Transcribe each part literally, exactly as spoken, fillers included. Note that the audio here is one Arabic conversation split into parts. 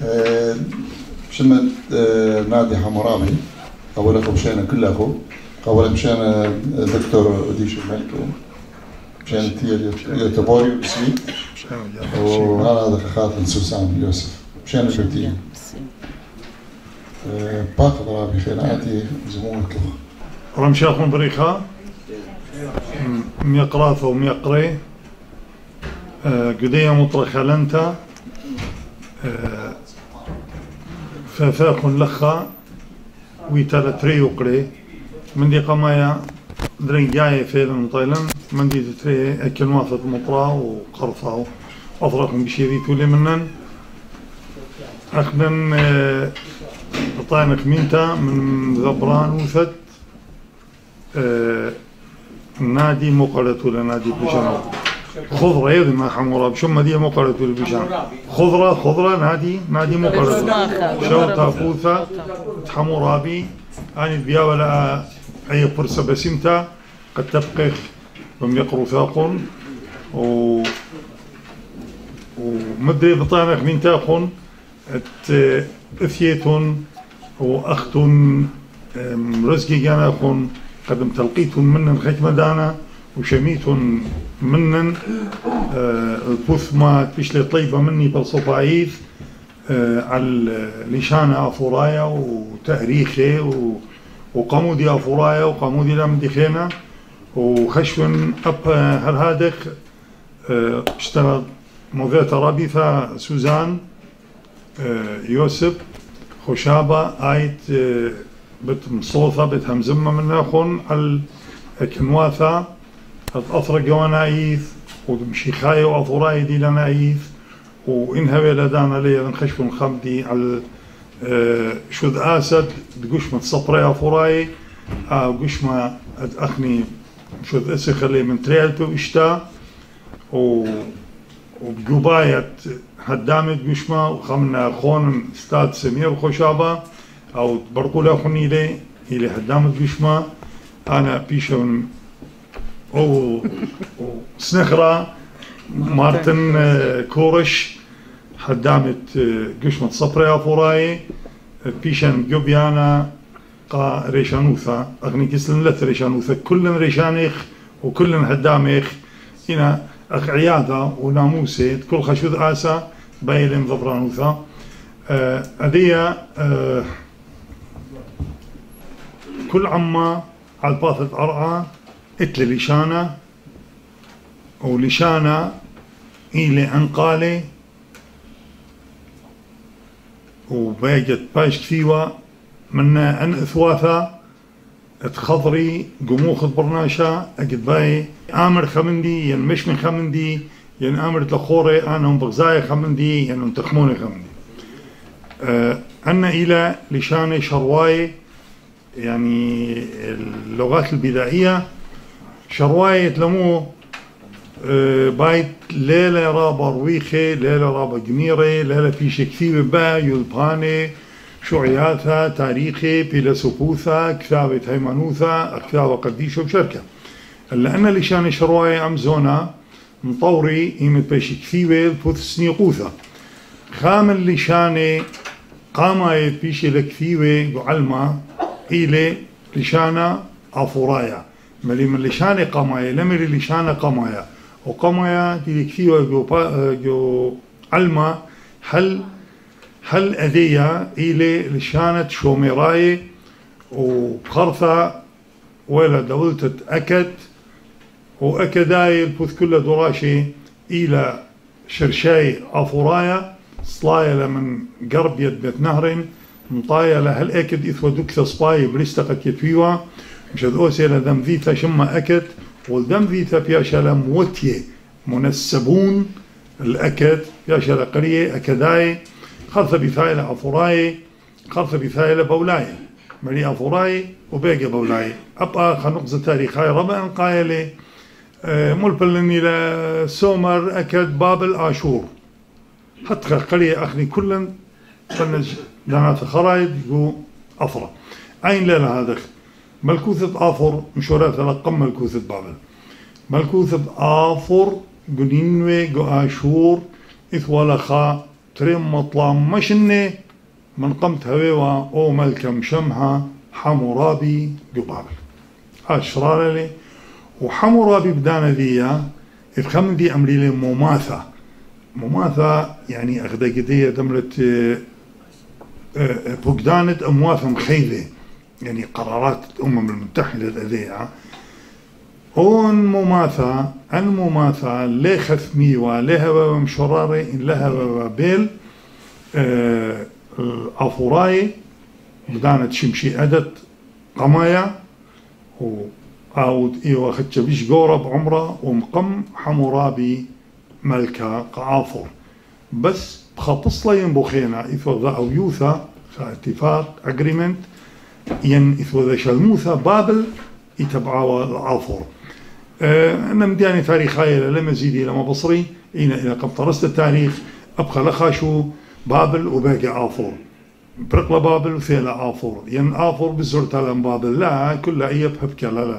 شمت نادي حمرامي أولا مشينا كله أولا مشينا دكتور ديش الملكو مشينا يتبوري بسوي وهذا خاطر سوسان يوسف مشينا جبتين باقي ضرابي خيراتي زمون كله رمشاخون بريخا ميقراث وميقري قدية مطرخة لنتا ففاخن لخا ويتالتري وقري من دي قمايا درين جاي فيلم طيلن من دي تتري اكل موافط مطرا وقرصا وأطرقهم بشيري تولي منن أخدن طاينك مينتا من ذبران وثد نادي مقالة ولا نادي بيجان خضرة يدي ما حمورا بشو مدية مقالة ولا بيجان خضرة خضرة نادي نادي مقالة شو تافوثا حمورابي أنا بيا ولا أي فرصة بسيمتا قد تبقى بم يقروا ثاقون و ومدري بطانك من تاخون ات اثيتون واختون رزقي كان اخون قدم تلقيتون منن حكمة دانا وشميتون منن البث ما تبشلي طيبة مني بالصفاعيث على لشانة أثورايا وتاريخي وقمودي أثورايا وقمودي لامدخينا وخشون أب هالهادخ اشتغل موذات رابطة سوزان يوسف خشابة آيت بت مصوثة بت همزمة من أخون على كنواثة أطرق ونايث ومشيخاية وأثوراي دي لنايث وإنها ولدانا لي نخشفون خمدي على شذ أسد دقوش متصبري أثوراي قوش ما أخني شذ أسخ اللي من تريالتو إشتا و وبجوباية هدامت قشمة وخمنا خون استاد سمير خشابة أو برقولة خوني لي إلي هدامت قشمة أنا بيشون أو سنخرة مارتن كورش هدامت قشمة صبري أفوراي بيشن جوبيانا قا ريشانوثا أغني كسلن لث ريشانوثا كلن ريشانيخ وكلن هداميخ هنا أخ عيادة وناموسة كل خشوذ آسا بايلم ضبرانوثا أدية أه كل عما على باثة أرعى اتل لشانة ولشانة إلي أنقالي وباجت باش كثيوة منا أن إثواثا اتخضري قموخ برناشا أجد باي آمر خمندي ين مش من خمندي ين آمر تلخوري أنا هم بغزاي خمندي ين هم تخموني خمندي أه أنا إلى لشاني شرواي يعني اللغات البدائية شرواي تلمو أه بايت ليلة رابا رويخي ليلة رابا جميري ليلة فيش كثير با يلباني شعياتها تاريخي بيلسوبوثا كتابة هيمانوثا كتابة قديشة وشركة لأن لشان شرواي أمزونا مطوري إيمت بيش كثيبة البوث سنيقوثا خامل لشاني قاما بيش لكثيبة وعلما إلي لشانا أثورايا ملي من لشاني قامايا لمري لشانا قامايا وقامايا دي كثيبة جو, جو علما هل هل أدية إلي لشانة شوميراي وبخرثة ولا دولتة أكد وأكداي البوث كل دراشي إلى شرشاي أثورايا صلايا من قرب يد بيت نهر مطايا لهل أكد إثوى دكثة صباي بريستقت يتفيوا مشاد أوسي لدم ذيثة شما أكد والدم ذيثة بياشا لموتية منسبون الأكد بياشا لقرية أكداي خلصة بثايلة أثوراي خلصة بثايلة بولاي ملي أثوراي وباقي بولاي أبقى خنقزة تاريخاي ربع قايلة أه ملبلني لسومر أكد بابل آشور حتى قرية أخني كلن فنج دانات خرايد يقو أثرة أين ليلة هذا ملكوثة آثر مشورات لقم ملكوثة بابل ملكوثة آثر قنينوي قو آشور إثوالخا تريم مطلام مشنة من قمت هويوة أو ملكم شمها حمورابي قبابل أشرار لي وحمورابي بدانا ذيا إفخم دي أمري لي مماثة مماثة يعني أغدقدية دمرت فقدانة أمواث مخيلة يعني قرارات الأمم المتحدة الأذية هون مماثة المماثة لي خثميوة لها مشرارة إن لها بيل الأفوراي بدانة شمشي أدت قمايا أو إيوة خدش بيش قورب عمره ومقم حمورابي ملكة قعافر بس بخطص لين بوخينا إذا ذا أو يوثا اتفاق أجريمنت ين إذا ذا شلموثا بابل يتبعوا العافر أه أنا مدياني تاريخي لما زيدي لما بصري إنا إذا قد طرست التاريخ أبقى لخاشو بابل وباقي عافر برقلة بابل وثيلة عافر ين عافر بزرت لهم بابل لا كل أي بحبك لا لا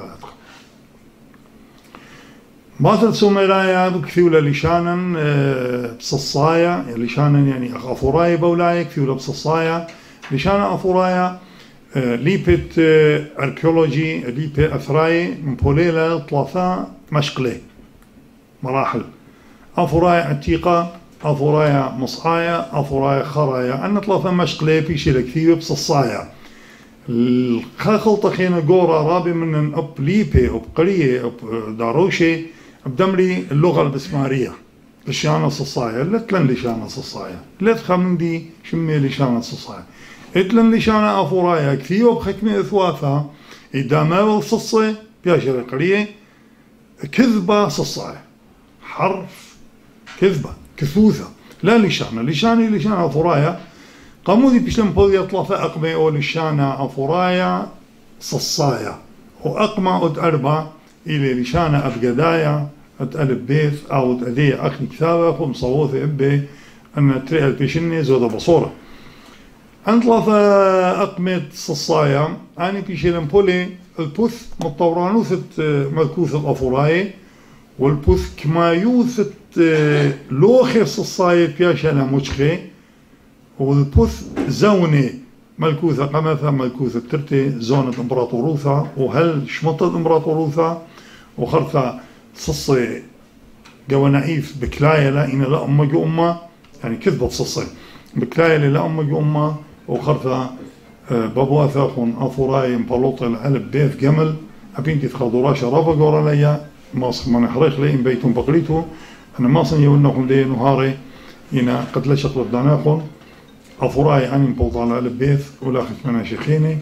باطل سوميرايا بكثيولة لشانا بصصايا لشانا يعني أفورايا بولايا كثيولة بصصايا لشانا أفورايا ليبت أركيولوجي ليبت أثراي من بوليلا ثلاثة مشقلة مراحل أفورايا عتيقة أفورايا مصعايا أفورايا خرايا أن ثلاثة مشقلة في شيء كثير بصصايا الخلطة خينا قورا رابي من أب ليبي أب قرية أب داروشي بدمري اللغة البسمارية لشانة صصايا لتلن لشانة صصايا لتخمن دي شمي لشانة صصايا اتلن لشانة أفورايا كثير بحكمة إثواثا إذا ما والصصة بياشر قرية كذبة صصايا حرف كذبة كثوثة لا لشانة لشانة لشانة أفورايا قامودي بيشلم بودي ثلاثة أقمة أو لشانة أفورايا صصايا وأقمة أد أربعة إلى لشانة أبجدايا أتقلب بيث أو أدية أخني كتابة خم صووث إبي أن تريها البيشنة زودة بصورة أن ثلاثة أقمة صصايا أنا بيشلم بولي البث مطورانوثة ملكوثة أفورايا والبث كما يوثة لوخي صصايا بياشانا مجخي والبث زوني ملكوثة قمثة ملكوثة ترتي زونة امبراطوروثة وهل شمطة امبراطوروثة وخرثة صصي جوانعيف بكلاية لا إن لا أمة جو أمة يعني كذبة صصي بكلاية لا أمة جو أمة وخرثة بابواثة خون أفوراي مبالوطة العلب بيث جمل أبين تتخذوا راشا رابا قورا ليا ماصخ من حريق لي إن بيتم بقريتو أنا ماصن يقولناكم دي نهاري إنا قد لا شغل بداناكم أفوراي أني مبوط على البيث ولا خش منها شيخيني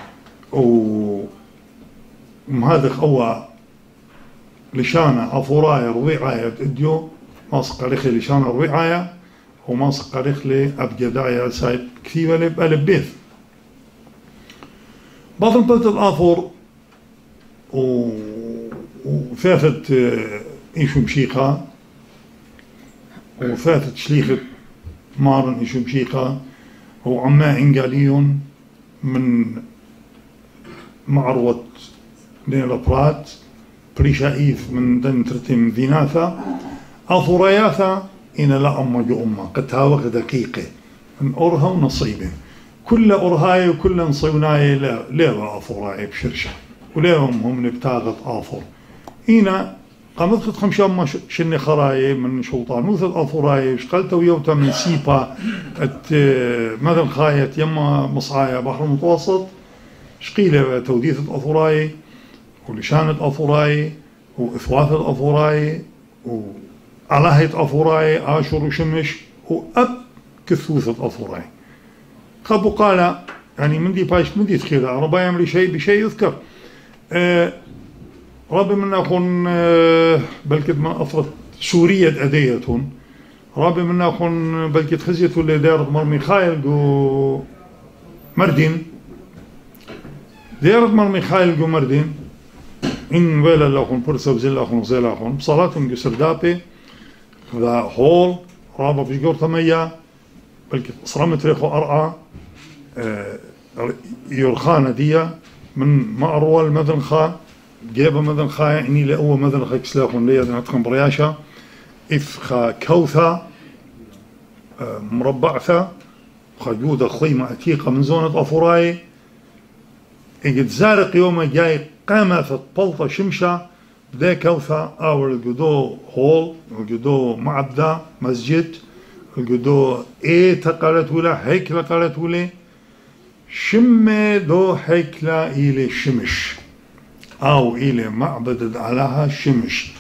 ومهذا أول لشانة أفوراي رضيعاية إديو ماسق ريخي لشانة رضيعاية وماسق ريخي أبجداية سايب كثيرة لب البيث باطن بلت الآفور وفافت إيشو مشيخة وفاتت شليخة مارن إيشو مشيخة وعما إنجاليون من معروة نيلا برات بريشايف من دن ترتم ذيناثا أفورياثا إن لا أم جو أمة قد هاوغ دقيقة من أرها ونصيبه كل أرهاي وكل نصيبناي لا لا أفوراي بشرشة وليهم هم نبتاغت آفور إنا قامت خد خمشان ما شني خراي من شلطانوثة أفوراي شقلت ويوتا من سيبا ات مثل خايت يما مصعايا بحر المتوسط شقيلة توديثة أفوراي ولشانة أفوراي وإثواثة أفوراي وعلاهة أفوراي آشور وشمش وأب كثوثة أفوراي خبو قال يعني من دي باش من دي تخيل ربا يعمل شيء بشيء يذكر أه ربي من أخون أه بلكد ما أفرط سورية أديتهم ربي من أخون بلكد خزيته اللي دارت مرمي خايل جو مردين دارت مرمي خايل جو مردين إن ولا لأخون برسا وزيل أخون وزيل أخون بصلاتهم جو سردابي ذا هول رابا في جور ثمية بلكد صرمت ريخو أرعى أه يورخانة دي من مأروى المذن خا جيبا مذن خا يعني لأوه مذن خا كسلاخون ليا نتخن برياشا إف خا كوثا مربعثة خجودة خيمة عتيقة من زونة أثورايا. اجت زارق يوم جاي قامة في الطلطة شمشة بدا كوثة أو الجدو هول الجدو معبدة مسجد الجدو إيه تقالت ولا هيكلة قالت ولا شمة دو هيكلة إلى شمش أو إلى معبد علىها شمش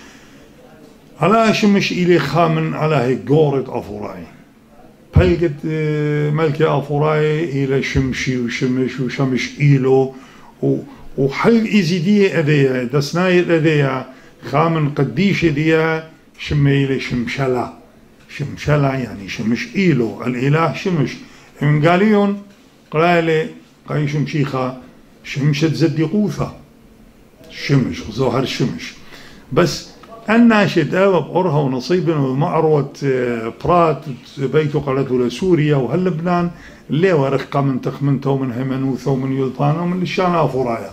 على شمش إلى خامن على هي جورة أثورايا بلقت ملكة أثورايا إلى شمشي وشمش وشمش إيلو وحل إيزيدية أدية دسناية أدية خامن قديش أدية شمة إلى شمشلا شمشلا يعني شمش إيلو الإله شمش من قاليون قلالي قاي شمشيخة شمشة زديقوثة شمش وظهر الشمش بس الناشد أوى بقرها ونصيبا ومعروة برات بيتو قالته لسوريا وهل لبنان اللي ورقة من تخمنته ومن همنوثة ومن يلطانة ومن لشانا أثورايا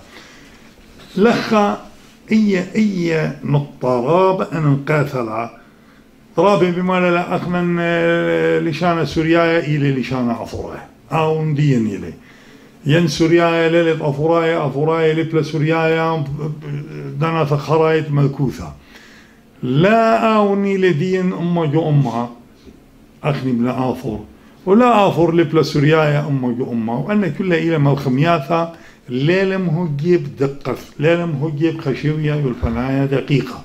لخا إي إي نقطة راب أن انقاثلا رابع بما لا أخمن لشانا سوريا إلي لشانا أثورايا أو ندين إلي ين سوريا ليلة أثورايا أثورايا لبلا سوريا دانا خرايط ملكوثة لا أوني لدين أمه جو أمها أخني بلا آثر ولا آثر لبلا سوريا أمه جو أمها وأن كل إلى ملخمياثا ليلة مهجيب دقة ليلة مهجيب خشوية والفنايا دقيقة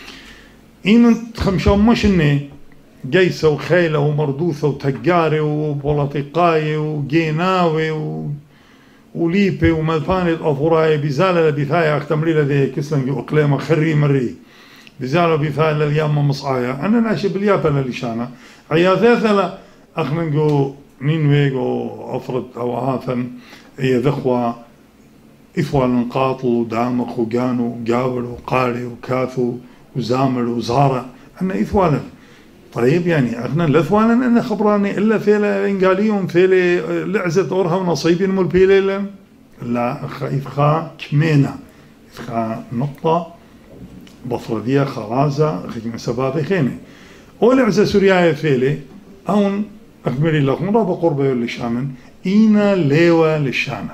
إن خمشة مشنة جيسة وخيلة ومردوثة وتجاري وبولطيقاية وجيناوي و... وليبي وملفانة أثورايا بزالة بثايا أختمري لديه كسلن جو أقليمة خري مري بزالة بثايا لليام مصعايا أنا ناشي باليابا للشانة عياثاثة أخننجو نينويجو أفرد أو عاثا هي ذخوة إثوال نقاطل ودامخ وقانو وقاول وقاري وكاثو وزامل وزارة أنا إثوالا طيب يعني أخنا لثوالا أنا خبراني إلا ثيلا إنقاليهم ثيلا لعزة أورها ونصيبين ملبيليلا لا أخا إثخا كمينة إثخا نقطة بطردية خرازة خيمة سبابة خيمة ولعزة سوريا ثيلا أون أخبري لكم رابا قربة للشامن إينا ليوة للشانن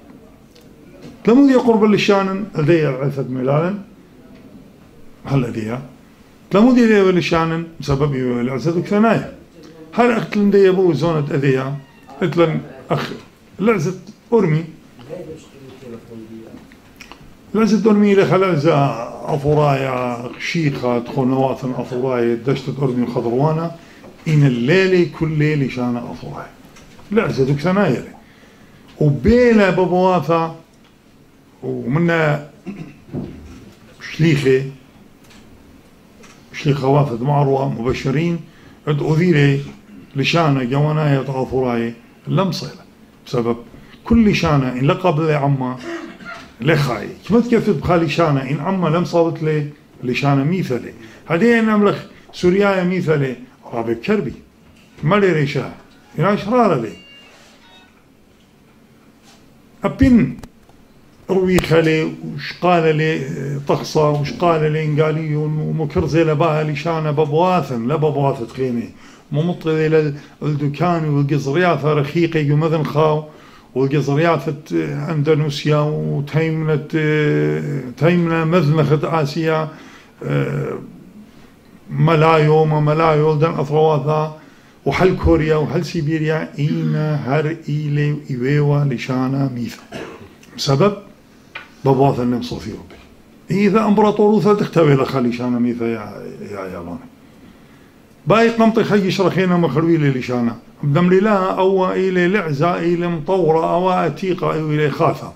لمن دي قربة للشانن لدي عثد ميلالا هل أديها لمن دي ليوة للشانن بسبب العزة كثنايا هل أختلن دي أبو زونة أديها أختلن أخ العزة أرمي العزة أرمي لخلعزة أثورايا شيخة تخونوات أثورايا دشتة أرمي الخضروانة إن الليلة كل ليلة شان أثورايا العزة كثنايا وبيلا ببواثة ومنا شليخة شليخة وافد معروة مبشرين عد أذيري لشانة جواناية أثورايا لم صيلة بسبب كل شانة إن لقب لي عما لخاي كما تكفت بخالي شانة إن عما لم صابت لي لشانة ميثلي هذه نملخ سوريا ميثلي رابب كربي ما لي ريشاه إن أشرار لي أبين روي خلي وش قال لي طقصة وش قال لي إنقاليون ومكرزي لباها لشانة ببواثن لا ببواثة خيمة ممطلي للدكان والقزريات رخيقة يمذن خاو والقزريات أندونيسيا وتيمنة تيمنة مذمخة آسيا ملايو ملايو دن أثرواثا وحل كوريا وحل سيبيريا إينا هر إيلي إيويوا لشانا ميثا بسبب ببواثا اللي مصوفيو بي إذا أمبراطوروثا تختوي لخالي شانا ميثا يا يا يالوني باي قمطي خي شرخينا مخلوي لي لشانا بدم لي لها أو إلي لعزة إلي مطورة أو أتيقة أو إلي خاثة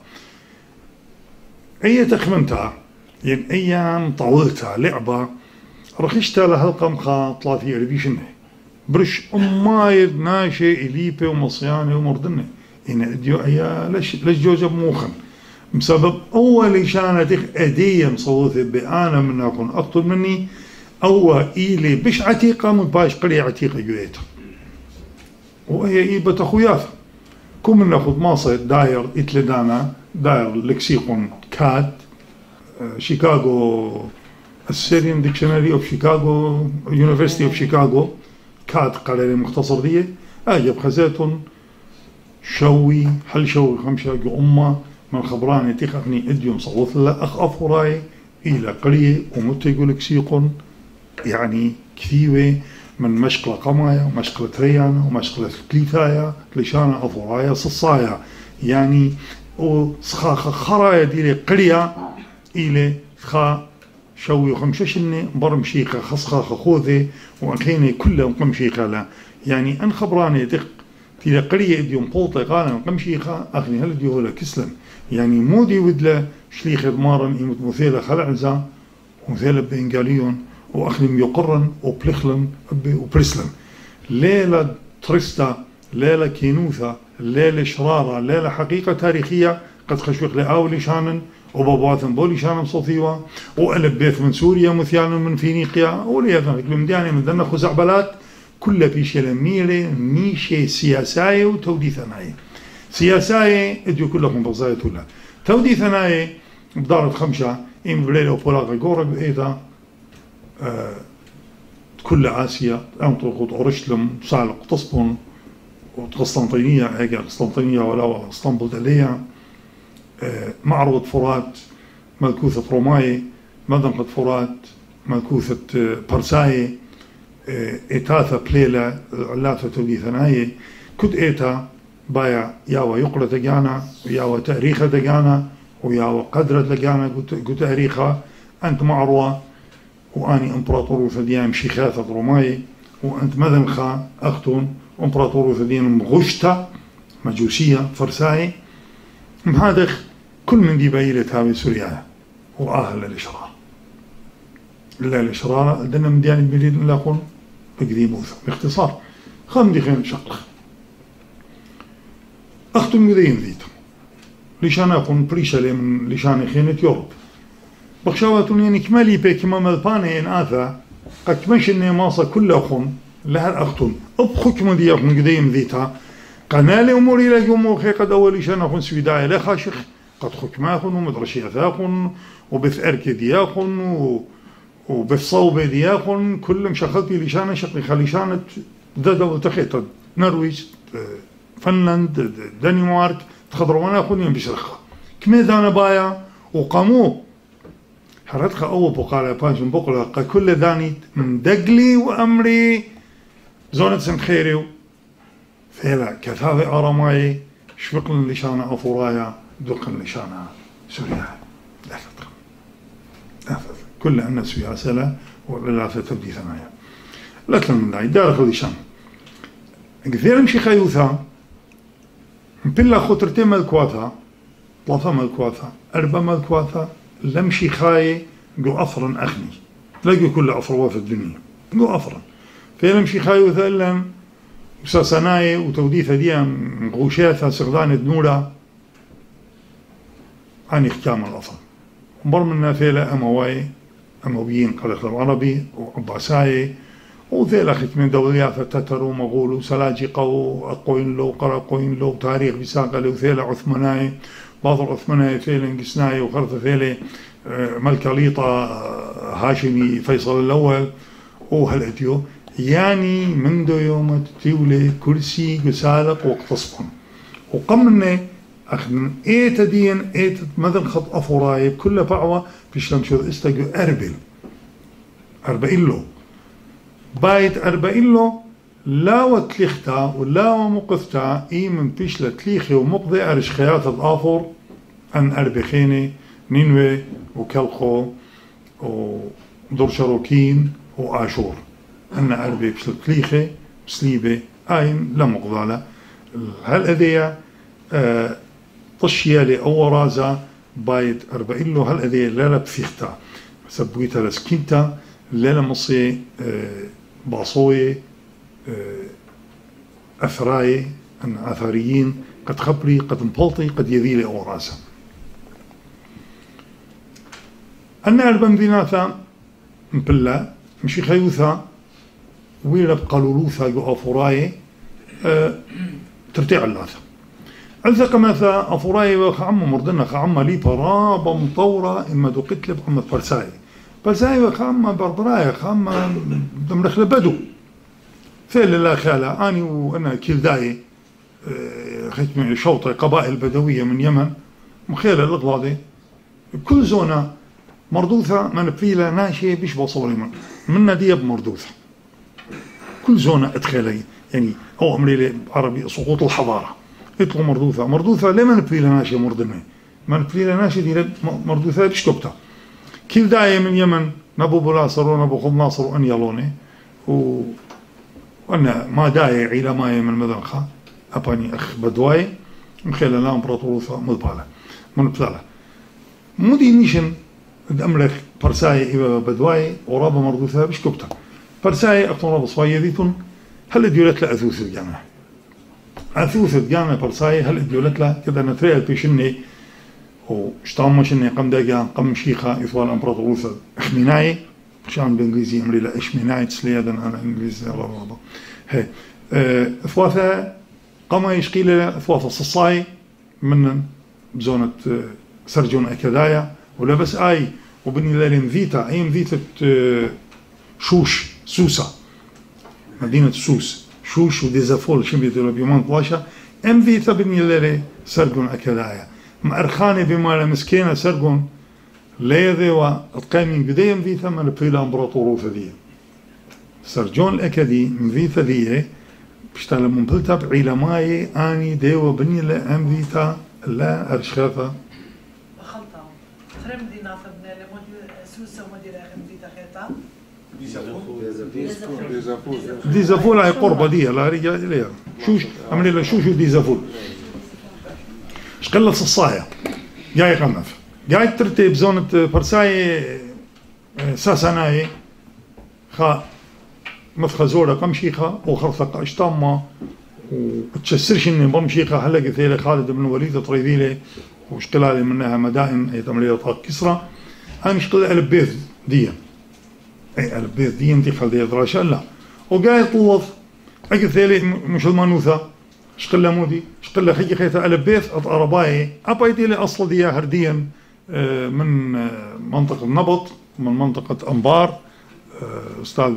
أي تخمنتها يعني أيام طولتها لعبة رخشتها لهالقم خا ثلاثية ربيشنه برش أمايد ناشي إليبي ومصياني ومردني إن أديو أيا لش لش جوجب موخن بسبب أول شانة أدية مصوثة بأنا من أكون أكتر مني أو إيلي بش عتيقة من باش قلي عتيقة جويتها وهي إيبة أخوياث كم من ناخذ ماصة داير إتلدانا داير لكسيقون كاد شيكاغو Assyrian Dictionary of Chicago University of Chicago كاد قليل مختصر دي أجب خزاتون شوي حل شوي خمسة جو أمة من خبراني تخفني إديوم صوت لا أخ أفوراي إلى قرية ومتقول كسيقون يعني كثيوة من مشقلة قمايا ومشقلة ريانا ومشقلة كليثايا كليشانا أفورايا صصايا يعني وصخا خرايا دي قرية إلى خا شوي خمسة شنة برمشيخة خصخا خوذة وأخيني كلهم قمشيخة لا يعني أن خبراني تق تيلا قرية ديوم بولطة قانا قمشيخة أخني هل ديو هلا كسلم يعني مودي ودلا شليخ مارن إيمت مثيلة خلعزة ومثيلة بإنجاليون وأخني يقرن وبلخلن وبرسلن ليلة ترستا ليلة كينوثة ليلة شرارة ليلة حقيقة تاريخية قد خشوق لأولي شانن وبابواتن بولي شانم صوتيوا وقلب بيت من سوريا مثيانا من فينيقيا وليذا المديانة من ذنب خزعبلات كل بيشي لميلة ميشي سياساية وتودي ثناية سياساية اديو كلهم بغزاية ولا تودي ثناية بدارة خمسة إم بليلة وبولاغة جورق بإيدا آه كل آسيا أنطلقوا أورشلم صالق تصبن وقسطنطينية هيك قسطنطينية ولا اسطنبول دليا آه معرض فرات ملكوثة روماي مدنقة فرات ملكوثة آه برساي آه إتاثة بليلة علافة تودي ثناية كد إيتا بايا ياوا يقرأ تجانا وياوا تاريخ تجانا وياوا قدرة تجانا قد تاريخها أنت معروة وأني إمبراطور ثديان شيخاثة روماي وأنت مذنخا أختون إمبراطور ثديان مغشتا مجوسية فرساي مهادخ كل من دي بايلة هاوي سوريا وآهل الإشرار إلا الإشرار لدينا من ديان البليد نلاقون بقدي موثى باختصار خام دي خين شقلخ أختون مذين ذيت ليشان أكون بريشة من ليشان خينة يوروب بخشواتون يعني كمالي بيك ما ملباني إن آثا قد كمش إني ماصة كل أخون لها أختون أبخك مدي أخون قديم ذيتها قنالي أموري لك أمور قد أولي شان أخون سويدايا لخاشخ قد خك ماخون ومدرشي أثاخون وبث أركي دياخون وبث صوبة دياخون كلهم شخلتي لشانة شقلي خليشانة دا دولة تخيط نرويج فنلند دنمارك تخضروانا أخون يوم بشرخة كمي دانا بايا وقاموه حرتخ أول بقالة بانشن بقولة كل ذاني من دقلي وأمري زونة سنخيريو فيلا كثافة أرماي شفقن لشانة أفورايا دقن لشانة سوريا لا تدخل لا تدخل كل أن سياسة لا ولا تبدي ثنايا لا تلمناي دارخ لشان كثير مشي خيوثا بلا خطرتين ملكواتها ثلاثة ملكواتها أربعة ملكواتها لمشي خاي جو أفرن أخني لقوا كل أفروا في الدنيا جو أفرن فيلمشي خاي وثلم وساسناي وتوديث ديا غوشاثا سغدان الدنورة عن إختام الأفرن مر منا فيلا أمواي أمويين قلق العربي وعباساي وذيلا ختمين دوليات تتر ومغول وسلاجقة وأقوين له قرقوين له تاريخ بساقة له ثيلا عثماناي بعض العثمانية ثيلا قسناي وخرطة ثيلا ملكة ليطة هاشمي فيصل الأول وهالأتيو يعني منذ يوم تولي كرسي قسالق واقتصبن وقمنا أخذنا إيتا دين إيتا مدن خط أفوراي بكل بعوة بيشلم شو استجو أربل أربعيلو بايت أربعيلو لا وتليختا ولا ومقفتا إي من بيشلة تليخي ومقضي أرش خيات الآفور أن أربخيني نينوي وكالخو ودرشاروكين وآشور أن أربي بيشلة تليخي سليبي آين لا مقضالة هالأذية آه طشيالي أو رازا بايت أربعيلو هالأذية لا لا بفيختا سبويتا لسكينتا لا لا مصي آه باصوي أثراي أن أثريين قد خبري قد مبلطي قد يذيلي أوراسا أنا أربا مديناتا مبلا مشي خيوثا ويرب قالولوثا جو أفوراي أه ترتيع اللاثا ألثا كماثا أفوراي وخعم مردنا خعم لي برابا مطورة إما دو قتلب عم فرساي فرساي وخعم بربراي خعم دمرخ لبدو فعل الله خالة أني وأنا كلداي خيت من شوطة قبائل بدوية من يمن مخيلة الغلاضي كل زونة مردوثة من بفيلة ناشية بيش بصوري من منا دياب مردوثة كل زونة ادخلي يعني هو أمري عربي سقوط الحضارة يطلقوا مردوثة مردوثة ليه من بفيلة ناشية مردمة من بفيلة ناشية دي مردوثة بيش كبتة كلداي من يمن نبو بلاصر ونبو خض ناصر وأن يلوني و وأنا ما داعي عيلة ماي من مدنخة أباني أخ بدواي مخيلة لا إمبراطوروثة مضبالة من بثالة مودي نيشن الأمريك برساي إبا بدواي ورابا مردوثة بش كبتا برساي أكتون رابا صوايا ذيتون هل ديولت لا أثوث الجامعة أثوث الجامعة برساي هل ديولت لا كذا نتريال بيشني واشتام شني قم داجان قم شيخة إثوال إمبراطوروثة أخميناي عشان بالإنجليزي أمري لا إشميناي تسليادا أنا إنجليزي رابا هي إثواثة قام يشقيل إثواثة صصاي من بزونة سرجون أكادايا ولا بس آي وبني لالين فيتا أيام فيتا شوش سوسة مدينة سوس شوش وديزافول شنبيتو بيومان طلاشة أم فيتا بني لالي سرجون أكادايا مأرخاني بما مسكينة سرجون ليذي واتقايمين بداية فيتا من بفيلا امبراطوروثة دي سرجون الأكادي من فيتا دي بشتغل من بلتا بعيلة ماي أني ديوة بني لأم فيتا لا أرشخاثة خلطة ترم دينا فبنا لمدير سوسة ومدير أم فيتا خيطة ديزافول هاي قربة دي لا رجال ليها شوش أمني لا شوشو ديزافول شقلت الصاية جاي قنف جاي ترتيب زونة برساي ساساناي خا مفخزورة قمشيخة وخرثة اشتامة وتشسرش اني بمشيخة هلا قثيلة خالد بن وليد طريذيلة وشقلالي منها مدائن هي تمريضة طاق كسرى أنا شقل ألب بيث دي أي ألب بيث دي انتي خالدية دراشة لا وقاي طوض أقثيلي مش المانوثة شقل مودي شقل خيجي خيثة ألب بيث أطارباي أبايدي لي أصل دي هرديا من منطقة نبط من منطقة أنبار أستاذ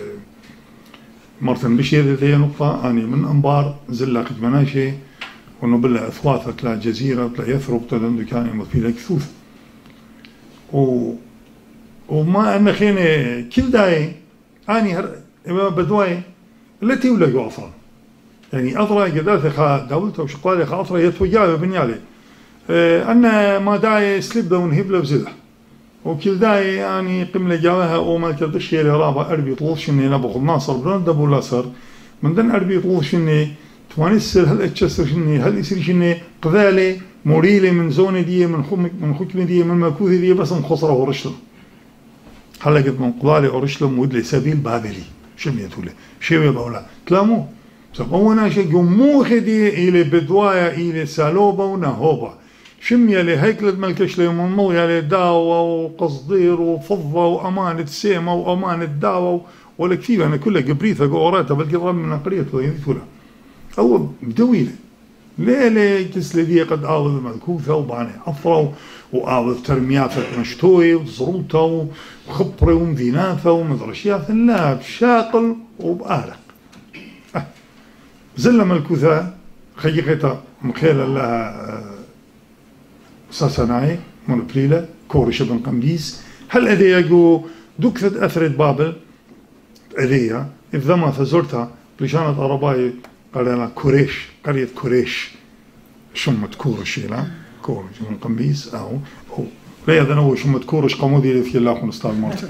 مرتن بشير ذي نقطة أني من أنبار زلا قد مناشي ونبلا أثواثة تلا جزيرة تلا يثرب تلا كان يمثل لك ثوث و وما أن خيني كل داي أني هر بدواي التي ولا يعصر يعني أضرى قدرت خا دولته وشقالي خا أضرى يتوجع بنيالي أنا ما داي سلب دون هبلة بزده وكل داي يعني قملة جاوها أو ما كدش يلي رابع أربي طول شني نبغى ناصر بران دبو لاسر من دن أربي طول شني توانيسر هل اتشسر شني هل يصير شني قذالي موريلي من زونة دي من خم من حكم دي من مكوث دي بس مخسره ورشلم هلا قد من قذالي ورشلم ودلي سبيل بابلي شميتوله شوي بولا تلامو سقونا شيء جمو خدي إلى بدوايا إلى سالوبا ونهوبا شمية لهيكلة ملكش ليمون يلي داوة وقصدير وفضة وأمانة سيمة وأمانة داوة ولا كثير أنا كلها قبريثة قوراتها بلقي ضرب من قرية كلها أو بدويلة ليه ليه كسلة دي قد آوذ ملكوثة وبعني أفرة وآوذ ترمياثة مشتوي وزروطة وخبرة ومذيناثة ومدرشياثة لا بشاقل وبآرق أه. زلة ملكوثة خيقتها مخيلة لها ساساناي من بريلة كورش بن قمبيس هل أذية جو دكثت أثرت بابل أذية إذا ما فزرتها بلشانة أرباي قال لنا كوريش قرية كوريش شمت كورش لا كورش بن قمبيس أو أو لا يذن هو شمت كورش قمودي لذي الله خنستال مرت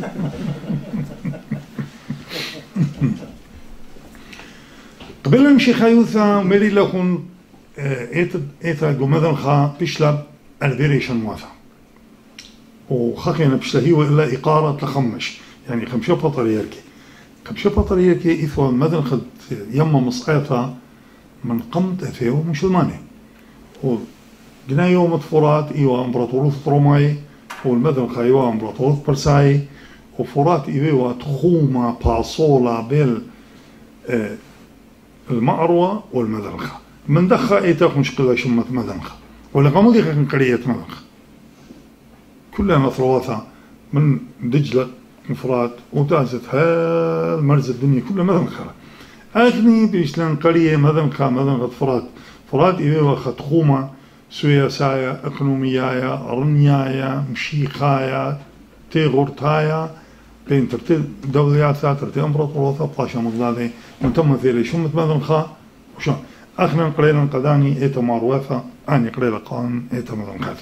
قبل نمشي خيوثا ملي لكم إيتا إيتا جمدن خا بيشلب البريشن موافع وخاكينا بشتهي وإلا إقارة تخمش يعني خمشة بطر يركي خمشة بطر يركي إثوى مثلا خد يما مصقيتها من قمت أثيو مسلماني وقنا يوم الفرات إيوة إمبراطوروث روماي والمثل خايوة إمبراطوروث برساي وفرات إيوة تخومة باصولة بال المعروة والمذنخة من دخا إيتاق مشكلة شمة مذنخة ولا قامودي خاكن قرية مذنخة كلها مثرواتها من دجلة مفرات وتعزت هال مرز الدنيا كلها مذنخة أغني بيشلن قرية مذن خا مذن غد فرات فرات إذا وخد خومة سياسايا إقنوميايا رنيايا مشيخايا تيغورتايا بين ترتيب دوليات ترتيب إمبراطورية باشا مضلادي منتم ذيلي شمت مذن خا وشو أخنا قليلا قداني إيتا ماروثا أني قليلا قان إيتا مذن خاث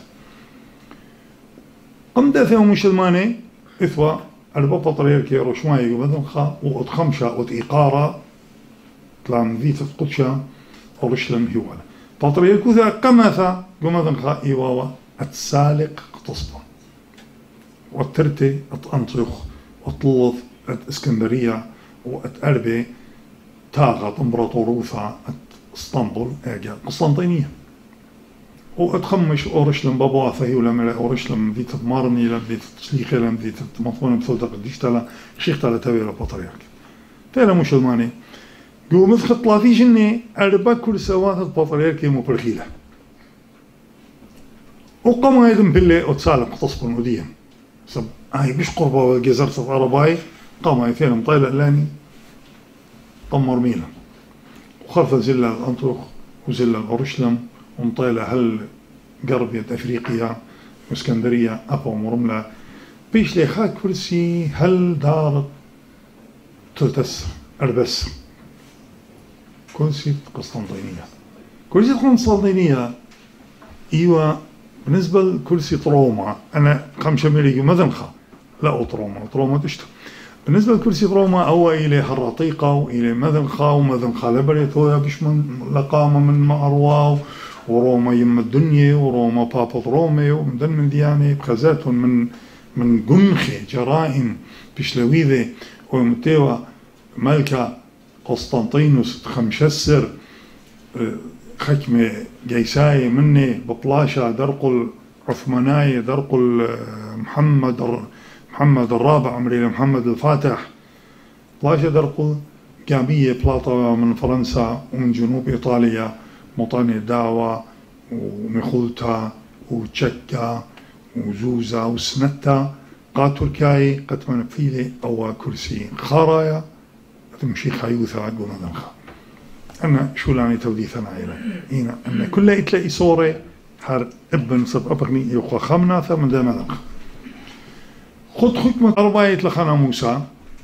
قمت ثيو مسلماني إثوى البابا طريقي روشماي ومذن خا وأتخمشا وتإقارة تلام ذيت القدشة ورشلم هيوالا بطريقو ذا قمثا ومذن خا إيواوا أتسالق قتصبا وترتي أتأنطخ وطلوث اسكندرية وأتأربي تاغت امبراطوروثا اسطنبول اجا قسطنطينية واتخمش اورشلم بابا فهي ولا ملا اورشلم ذي تمارني لا ذي تسليخ لا ذي تمطون بثوتك قديش تلا شيخ تلا تبي لا بطريقك تلا مسلماني جو مثل طلافي جني اربا كل سوات بطريقك مبرخيله وقام يدم بالله وتسالق تصبن وديهم سب هاي مش قربه جزرت العرباي قام يثير مطيله لاني طمر ميلا وخرف زلة الأنطوخ وزلة الأورشلم ومطيلة هل قربية أفريقيا واسكندرية أبا ومرملة بيش لي خاك كرسي هل دار تلتس أربس كرسي قسطنطينية كرسي قسطنطينية إيوة بالنسبة لكرسي روما أنا خمسة مليون مذنخة لا تروما تروما تشتغل بالنسبة لكرسي روما هو إلى هالرطيقة وإلى مذنخة ومذنخة لبريت هو بش من لقامة من مأروا وروما يم الدنيا وروما بابا رومي ومن دن من ديانة بخزات من من جنخة جرائم بشلويذة ومتوا ملكة قسطنطينوس خمشسر خكمة جيساي مني بطلاشة درقل عثماناي درقل محمد محمد الرابع عمري محمد الفاتح طلاشة درقل جابية بلاطة من فرنسا ومن جنوب إيطاليا مطاني داوة ومخولتا وتشكا وزوزا وسنتا قا تركاي قد منفيلي أو كرسي خارايا تمشي خيوثا قوم ذنخا أنا شو لاني توديثنا عيلا هنا أنا كلها إتلاقي صورة هار ابن صب أبغني يخوا خمنا ثمن ذا ذنخا خد حكمة أربعة يتلقانا موسى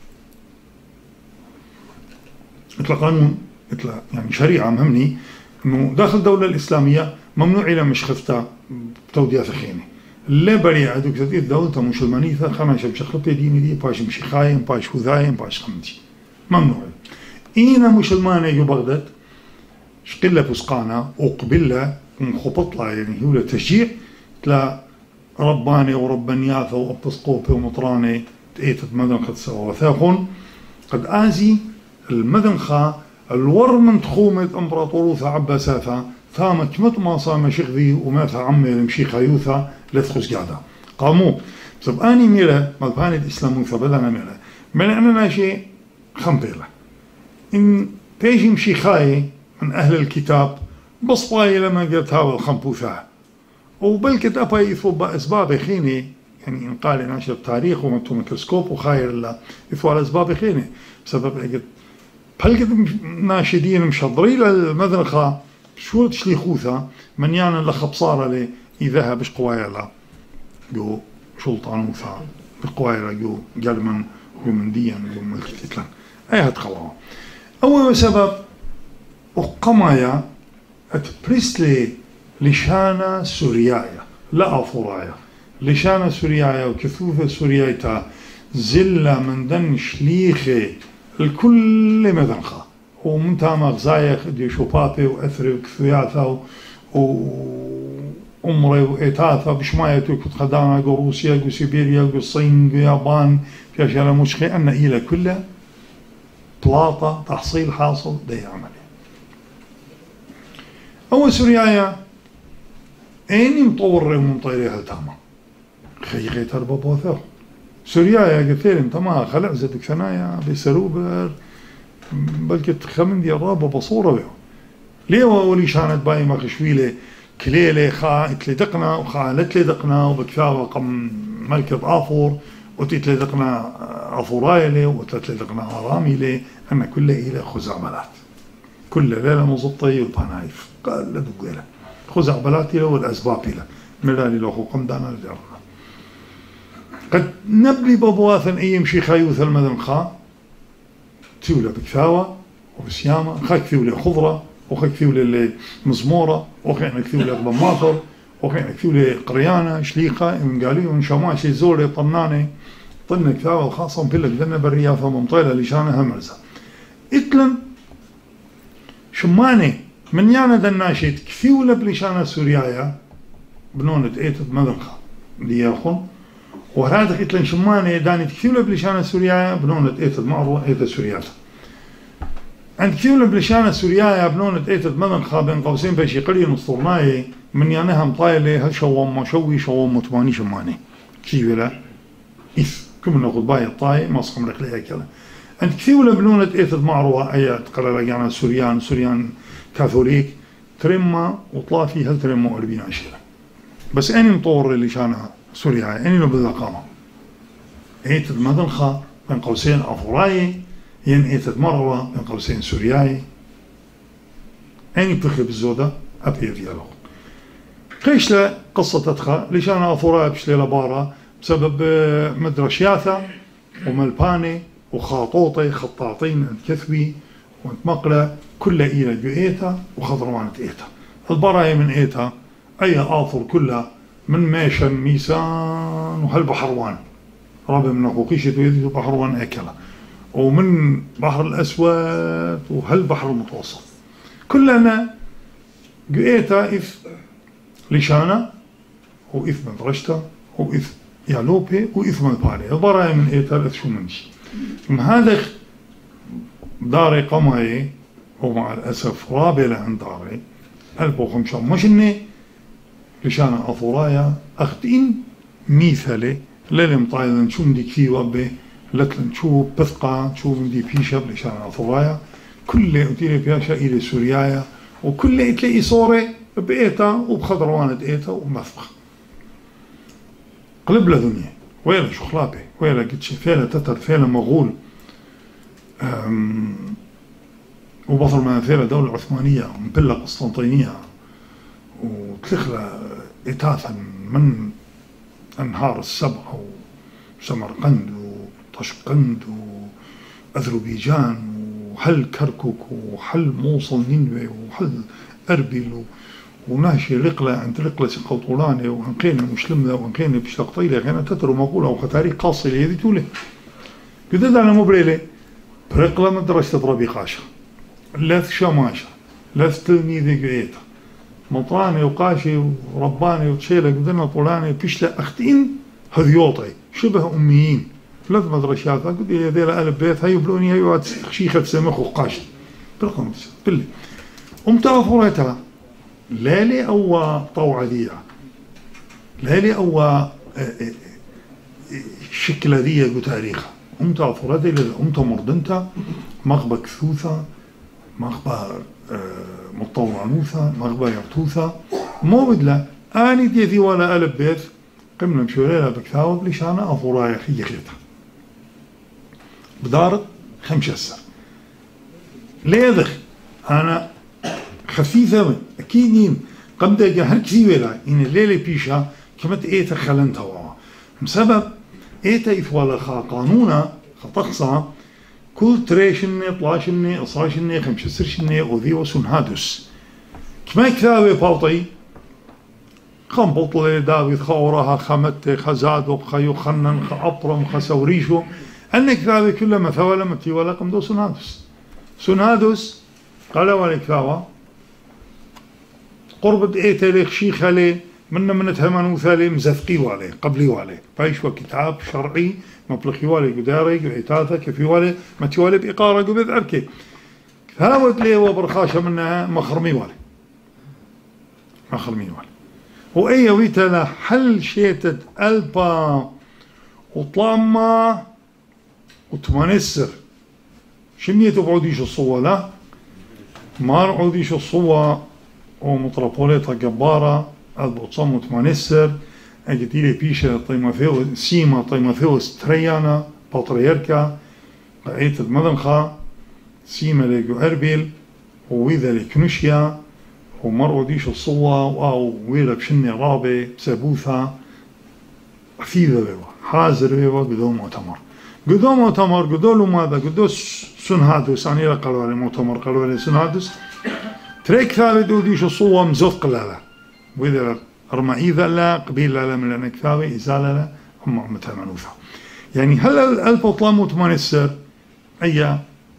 إتلا قانون إتلا يعني شريعة مهمني إنه داخل الدولة الإسلامية ممنوع إلى مشخفتا تودية ثخيني لا بريء عدوك تدير دولة مسلمانية خنا شب شخلبي ديني دي باش مشي خايم باش خذايم باش خمتي ممنوع إينا مسلمانة يجو بغداد شقلة بسقانا وقبلة ومخبط لها يعني هو تشجيع تلا رباني وربانياثة وأبسقوبي ومطراني تأيتت مدنخة سوا وثاقون قد آزي المدنخة الور من تخومة امبراطوروثا عباساثا ثامت مت ما صام شيخذي وماثا عمي المشيخ يوثا لثخس قاعدة قاموا بسب اني ميلا مالباني الاسلام ثبدنا ميلا ميلا اننا شيء خمبيلا ان تيجي مشيخاي من اهل الكتاب بصباي لما قلت هذا الخمبوثا وبلكت ابا يثوب اسباب خيني يعني ان قال ناشر تاريخ ومنتو ميكروسكوب وخاير الله يثوب على اسباب خيني بسبب قلت بلكت ناشدين مشضرين للمذنخة شو تشليخوثا من يعني لخبصارة لي إذا بش قوايلا جو شلطانوثا بقوايلا جو جلمن ومنديا وملكتلان أي هتخواه أول سبب وقمايا اتبريسلي لشانا سوريايا لا أفورايا لشانا سوريايا وكثوثة سوريايتا زلة من دن شليخي الكل مذنخة ومنتها مغزايا خدي شوبابي وأثري وكثوياثا وأمري وإيتاثا بشمايتو كنت خدانا جو روسيا جو سيبيريا جو الصين جو يابان في أشياء مشخي أن إلى كلها بلاطة تحصيل حاصل دي عملي أول سوريايا أيني مطور من طيريها التامة خيغي تربى بوثاو سوريايا كثير انت ما خلع زدك ثنايا بسروبر بلكي تخمن دي الرابة بصورة بيو ليه ولي شانت باي ما خشويلة كليلة خا اتلي دقنا وخا لتلي دقنا وبكفاوة قم ملكة آفور وتتلقنا أثورايا له وتتلقنا عرامي له أن كل إلى خزعبلات كل ليلة مزطي والبنايف قال له دقيلة خزعبلات له والأسباب له ملالي له قم دانا الجرة قد نبلي ببواثن أي مشي خايوث المذن خا تيولة بكثاوة وبسيامة خا كثيولة خضرة وخا كثيولة مزمورة وخا كثيولة بماطر وخا كثيولة قريانة شليقة من قالي ونشاماشي زولة طنانة طن كثاوة الخاصة مفلك دنا بالريافة ممطيلة لشانها مرزة إتلن شماني من يانا دناشيت كثيولة بلشانة سوريايا بنونة ايتت مذنخة لياخون وهذا إتلن شماني داني كثيولة بلشانة سوريايا بنونة ايتت معروة ايتت سورياتا عند كثيولة بلشانة سوريايا بنونة ايتت مذنخة بين قوسين بيشي قليل نصطرناي من يانها مطايلة هل شوام ما شوي شوام متماني شماني كثيولة إث كم نقول باي الطاي ما صخم لك ليها كذا عند كثيولة بنونة ايتت معروة ايات قلالة يعني سوريان سوريان كاثوليك ترمى وطلع فيه هل ترمى أربعين عشرة بس أني مطور اللي شانها سوريا أني نبذ قامة ايتت مذنخة بين قوسين أثورايا ين ايتت مروة بين قوسين سورياي أني بتخلي بالزودة أبي ديالوغ قيش له قصة تدخل لشان أثورايا بشلي لبارة بسبب مدرشياثة وملباني وخاطوطي خطاطين كثوي وانتمقلة كل إيلة جوئيتا وخضروانة إيتا البرايا من إيتا أي آثر كلها من ميشن ميسان وهالبحروان رابع من أخوكيشة ويدي بحروان أكلة ومن بحر الأسود وهالبحر المتوسط كلنا جوئيتا إث لشانا وإث مدرشتا وإث يالوبي وإث مدباري البرايا من إيتا الإث شو منشي هذا داري قمعي ومع الأسف رابلة عن داري ألف وخمسة مشني لشان أثورايا أختين ميثالي للم طايلن شو مدي كثي وبي لتلن شو بثقة شو مدي بيشة لشان أثورايا كل أتيلي بياشا إلى سوريايا وكل تلاقي صورة بإيتا وبخضروانة إيتا ومثقة قلب لدنيا ويلا شخلابي ويلا قد شي فيلا تتر فيلا مغول وبطل من ثيرة دولة عثمانية ومبلة قسطنطينية وتلخلة إتاثا من أنهار السبع وسمرقند وطشقند وأذربيجان وحل كركوك وحل موصل نينوي وحل أربيل وناشي رقلة عند رقلة سقوطولاني وهنقينا مسلمة وهنقينا بشتقطيلة غينا تترو مقولة وختاري قاصي ليدي تولي قدد أنا مبريلي برقلة مدرسة ربيقاشة لاث شماشة لاث تلميذي قعيتا مطراني وقاشي ورباني وتشيلة قدرنا طولاني بيشلا أختين هذيوطي شبه أميين ثلاث مدرسات قد إيه ذيلا ألف بيت هاي يبلوني هاي وعد خشيخة سمخ وقاشي برقم بالله أمتا أفوريتها لالي أو طوعة ذية لالي أو شكلة ذية وتاريخها أمتا أفوريتها لذا أمتا مرضنتا مغبى كثوثة مغبى مطورانوثة مغبى يرتوثة مو بدلا آني ديثي ولا ألف بيت قمنا مشوريها بكثاوة لشانا أثورايا خي خيتها بدارت خمسة سنة ليذخ أنا خفيفة من أكيدين قم داقا هر كثيوة لا إن الليلة بيشا كمت إيتا خلنتها وعا بسبب إيتا إثوالا خا قانونا خطقصا كل تريشني طلاشني إصراشني خمسة وذي وسنهادوس كما كثاوة بالطي خم بطلي داوي خورها خمت خزادو خيو خنن خأطرم خسوريشو أن كثاوة كلها مثاوة متي ولا قمدو سنهادوس سنهادوس قال ولا كثاوة قرب إيتا ليخ شيخة لي من من تهمنو ثالي مزثقي والي قبلي والي بايش وكتاب شرعي مبلغي والي قداري قعيتاثة كفي والي متي والي بإقارة قبذ أركي ثاوت لي وبرخاشة منها مخرمي والي مخرمي والي وأي ويتلا حل شيتت ألبا وطلامة وتمانسر شمية بعوديش الصوة لا ما رعوديش الصوة ومطربوليتا جبارة ألبا وتصم وتمانسر أجتيلي بيشة طيماثيوس سيما طيماثيوس تريانا بطريركا قايت المدنخة سيما ليجو أربيل وويذا لكنوشيا ومرو ديش الصوة أو ويلا بشني رابي بسابوثا في ذا بيوا حاضر بيوا قدوم مؤتمر قدوم مؤتمر قدولو ماذا قدو سنهادوس أنا لا قالوا علي مؤتمر قالوا علي سنهادوس تريك ثابت وديش الصوة مزوث قلالة وإذا رمى إذا لا قبيل لا من لأنك ثابت إزالة لا هم متمنوثة يعني هل ألف وطلام وثمانية أي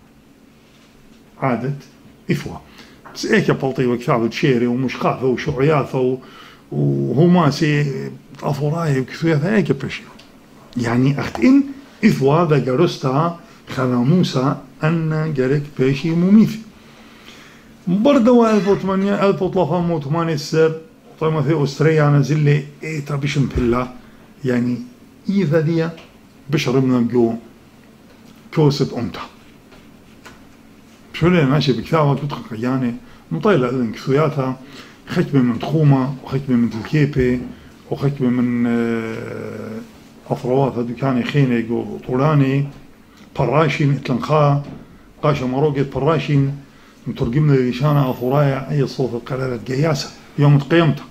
عادة إفوة بس إيك بلطي وكثابة شيري ومشخاثة وشعياثة وهماسي أفوراي وكثوياثة إيك بشي يعني أختين إفوة ذا جرستها خناموسا أن جرك بشي مميث برضو ألف وثمانية ألف وطلام وثمانية طيب في أستراليا أنا زلي إيه تبيشم بالله يعني إذا دي بشر من جو كوسة أمتها شو اللي ماشي بكثاوة تدخل يعني مطيلة إذن كثوياتها ختمة من تخومة وختمة من تلكيبة وختمة من أفروات هدو كان خيني جو طولاني براشين إتلنخا قاشا مروقة براشين مترجمنا لشانا أثورايا أي صوت القلالة جياسة يوم قيمتها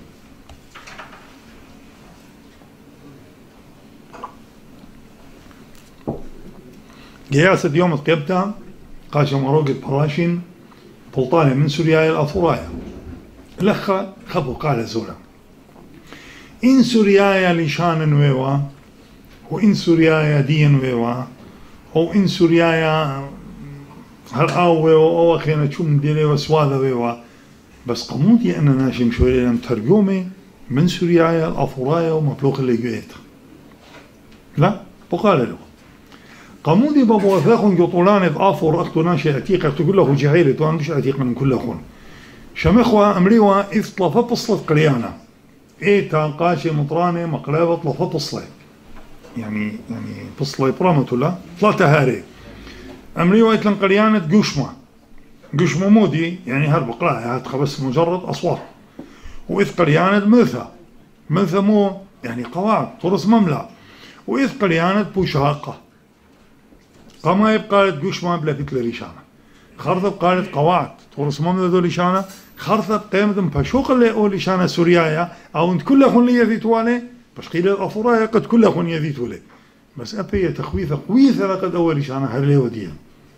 جياسة يوم قيمتها قاشا مروقة براشين بلطانة من سوريا الأثورايا لخا خبو قال زولا إن سوريا لشان نويوا وإن سوريا دي نويوا أو إن سوريا هرقاوي أو أخينا شو مديني وسواذا ويوا بس قموتي أنا ناشي مشوية لم ترجمي من سوريا الأثورايا ومبلوغ اللي جويت لا بقال له قموتي بابو وثاقون جطولان إضافور أختو ناشي أتيق أختو كله جهيلة وأندوش أتيق من كل أخون شمخوا أمريوا إذ طلفة بصلة قريانا إيه تانقاشي مطراني مقلابة طلفة بصلة يعني يعني بصلة برامتو لا ثلاثة هاري أمريوا إتلن قريانة قوشما قوشما مودي يعني هرب قراءة هاتخ بس مجرد أصوات وإذ قريانة ملثة ملثة مو يعني قواعد طرس مملة وإذ قريانة بوشهاقة قما يبقى قوشما بلا بيتل ريشانة خرثب قالت قواعد طرس مملة ذو ريشانة خرثب قيمة بشوق اللي أول ريشانة سوريايا أو انت كل أخون لي يذيتوالي باش قيل الأفورايا قد كل أخون يذيتوالي بس أبي تخويثة قويثة لقد أول ريشانة هرلي وديا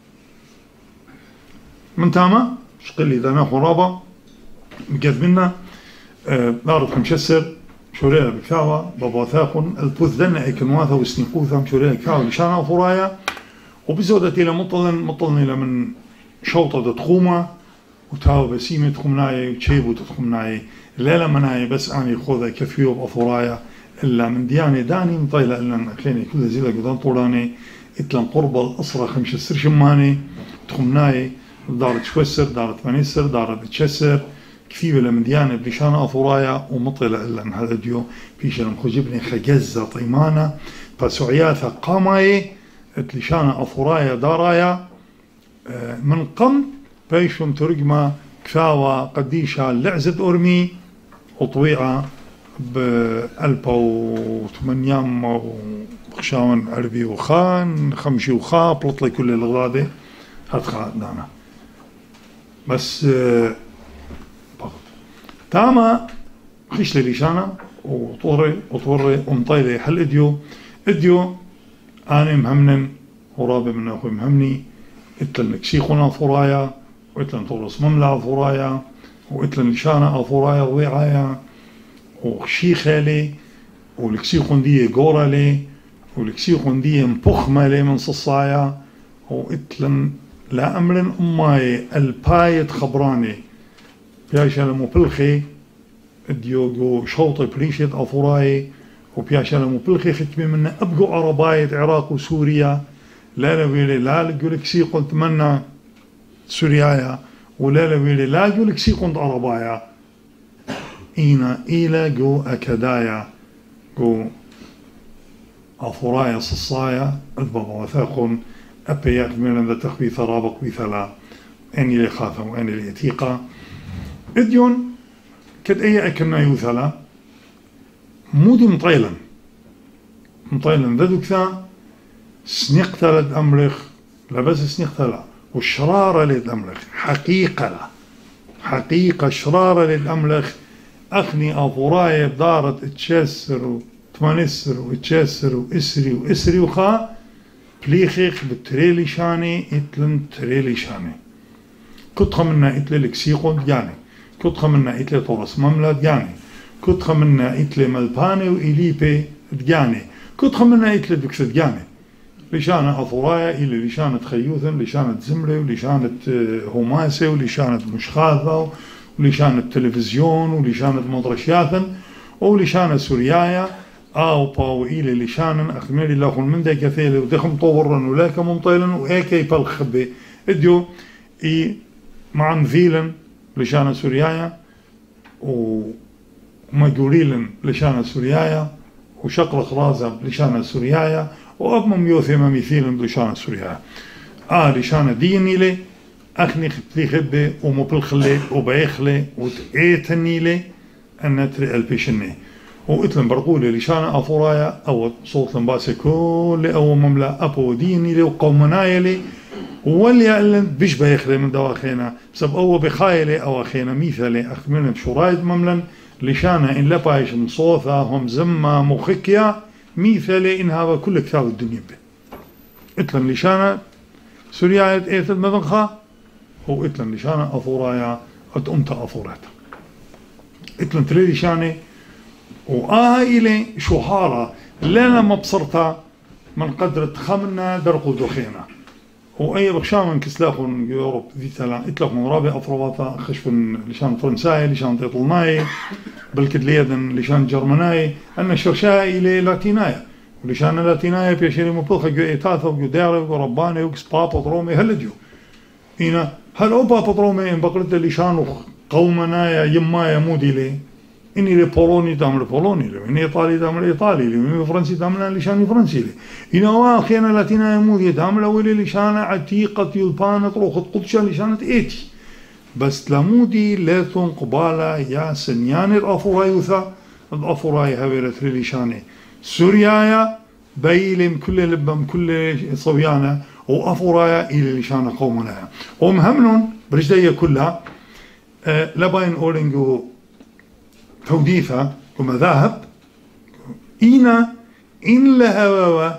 من تاما شقل لي ذانا خرابة بقذ منا نارد خمشسر شورينا بكثاوة بابا ثاقن البوث ذنا إكنواثة وسنقوثة مشورينا بكثاوة لشانا أفورايا وبزودة إلى مطلن مطلن إلى من شوطة تخومة وتاو بسيمة تخمناي وتشيبو تخمناي لا مناي بس أني خوذا كفيو بأفورايا إلا من دياني داني مطيلة إلا أخليني كل زيلا قدان طولاني إتلان قرب الأسرة خمشسر شماني تخمناي دارت شوسر دارت فانيسر دارت تشسر كفيبة لمن ديانة بلشانة أفورايا ومطلة إلا أن هذا ديو بيش المخجبني خجزة طيمانة فسعياثة قاماي اتلشانة أفورايا دارايا من قم بيشم ترجمة كفاوة قديشة لعزة أرمي وطويعة بألبا وثمانيام وخشاون عربي وخان خمشي وخا بلطلي كل الغلادة هاتخا دانا بس تاما خيش لريشانا وطوري وطوري ومطيلي حل اديو اديو أنا مهمنن ورابي من أخوي مهمني إتلن كشيخونا فورايا وإتلن طورس مملع فورايا وإتلن لشانا فورايا ضيعايا وخشيخالي والكسيخون دي غورالي والكسيخون دي مبخمالي من صصايا وإتلن لا أمرن أماي البايت خبراني بياشا المبلخي اديوغو شوطي بريشت أفوراي وبياشا المبلخي ختمي من أبقو عرباية عراق وسوريا لا لويلي لا لقولك سيقون تمنى سوريايا ولا لويلي لا لقولك سيقون عربايا إينا إيلا جو أكدايا جو أفورايا صصايا البابا وثاقون أبيات من ذا تخويث رابق بثلا أني لخاثة وأني ليتيقة إديون كد أي أكنا يوثلا مودي مطيلا مطيلا ذا دوكثا سنقتل الأمرخ لا بس سنقتل والشرارة للأمرخ حقيقة لا حقيقة شرارة للأمرخ أخني أفوراي بدارت اتشسر وتمانسر واتشسر وإسري وإسري وخا بليخيخ بالتريلي شاني إتلن تريلي شاني كتخا منا إتلي لكسيقو دياني كتخا منا إتلي طورس مملا دياني كتخا منا إتلي ملباني وإليبي دياني كتخا منا إتلي دكس دياني لشانة أثورايا إلي لشانة خيوثن لشانة زمري ولشانة هماسي ولشانة مشخاثة ولشانة تلفزيون ولشانة مدرشياثن ولشانة سوريايا أو باو إلي لشانن أخميلي لاخون من ذا كثيلي ودخم طورن ولاك ممطيلن وإيكي بالخبي إديو إي مع مثيلن لشانة سوريايا ومجوريلن لشانة سوريايا وشقر خرازة لشانة سوريايا وأقمم يوثيما مثيلن لشانة سوريايا آه لشانة ديني لي أخني خبتلي خبي ومبلخلي وبيخلي وتأيتني لي أن تري البيشني وإتلن برقولي لشانة أثورايا أو صوت لنباسي كل أو مملا أبو ديني لي وقومناي لي واللي أعلن بيش بيخلي من دواخينا بسبب أو بخايلي أو أخينا ميثالي أخملن بشرايد مملن لشانة إن لبايش من صوثا هم زمة مخكيا ميثالي إن هذا كل كتاب الدنيا به إتلن لشانة سوريا إيث المذنخة هو إتلن لشانة أثورايا أتأمت أثوراتا إتلن تري لشانة وآه إلي شهارة لنا مبصرتا من قدر تخمنا درقو دخينا وأي بخشام من كسلاخون يوروب ذي تلا إطلق من رابع أفرواتا خشفن لشان فرنساي لشان تيطلناي بلكد ليدن لشان جرمناي أن شرشاي إلي لاتينايا ولشان لاتينايا بيشيري مبلخة جو إيتاثا وجو داري وجو رباني وجو بابا درومي هلجو هنا هل أو بابا درومي إن بقرد لشان قومنايا يمايا مودي لي إني لي بولوني تعمل بولوني لي إني إيطالي تعمل إيطالي لي إني فرنسي تعمل لشان فرنسي لي إني واخينا لاتينا يمودي تعمل أولي لشان عتيقة يلبان طروخ قدشة لشان إيتي بس تلامودي لاتون قبالة يا سنيان الأفورايوثا الأفوراي هاويرت لشاني سوريايا بايلم كل لبم كل صويانا وأفورايا إلي لشان قومنا ومهمنون برجدية كلها أه لباين أولينجو توديفة ومذاهب إنا إن لهواوا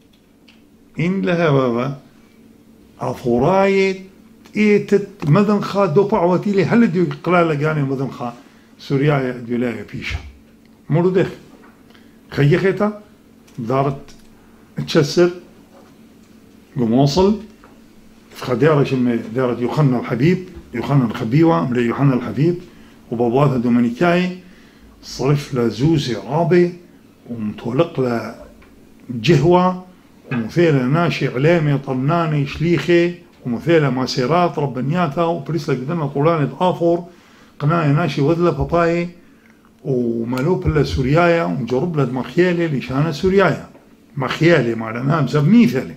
إن لهواوا أفوراي إيتت مذنخا دفع وتيلي هل ديو قلالة يعني مذنخا سوريا ديولايا بيشا مردخ خيخيتا دارت تشسر قموصل فخديرة شمي دارت يوحنا الحبيب يوحنا الخبيوة ملي يوحنا الحبيب وبابواتها دومينيكاي صرف لزوزي رابي ومتولق له جهوة ومثيلة ناشي علامي طناني شليخي ومثيلة ماسيرات ربنياتها وبريسلة قدنا قولاني تآفور قناية ناشي وذلة باباي ومالوب له سوريايا ومجرب له مخيالي لشانة سوريايا مخيالي معلنها بسبب ميثالي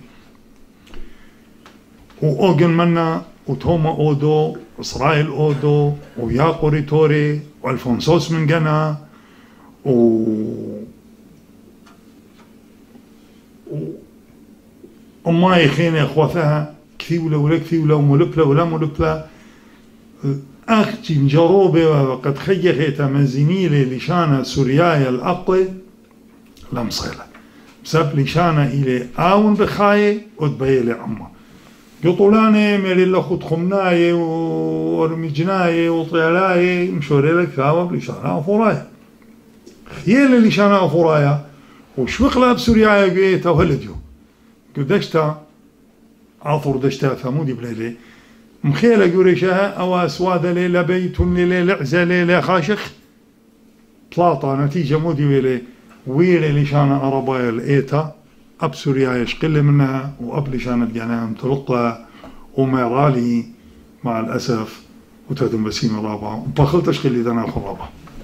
وأوغن منا وتوما أودو وإسرائيل أودو وياقو ريتوري والفونسوس من جنا و وما يخين إخواتها كثيولة ولا كثيولة وملبلة ولا ملبلة أختي مجروبة وقد خيخيتا منزينيلي لشانة سوريايا الأقوى لمصيلة بسبب لشانة إلي آون بخاية وتبيلي عما يطولاني ميلي الله خد خمناي ورمجناي وطيالاي مشوري لك ثاوب لشانة أفورايا خيالي لشانة أفورايا وشوخلا بسوريايا قيتا وهلديو قدشتا عطور دشتا ثمودي بليلي مخيلة قريشها أو أسواد لي لبيت لي لعزة لي لخاشخ طلاطة نتيجة مودي ويلي ويلي لشانة أربايا الإيتا أب سوريا يشقل منها وأب لشانة جنام تلقى وميرالي مع الأسف وتهدم بسيم رابعة وبخلت أشقل لي دانا خرابة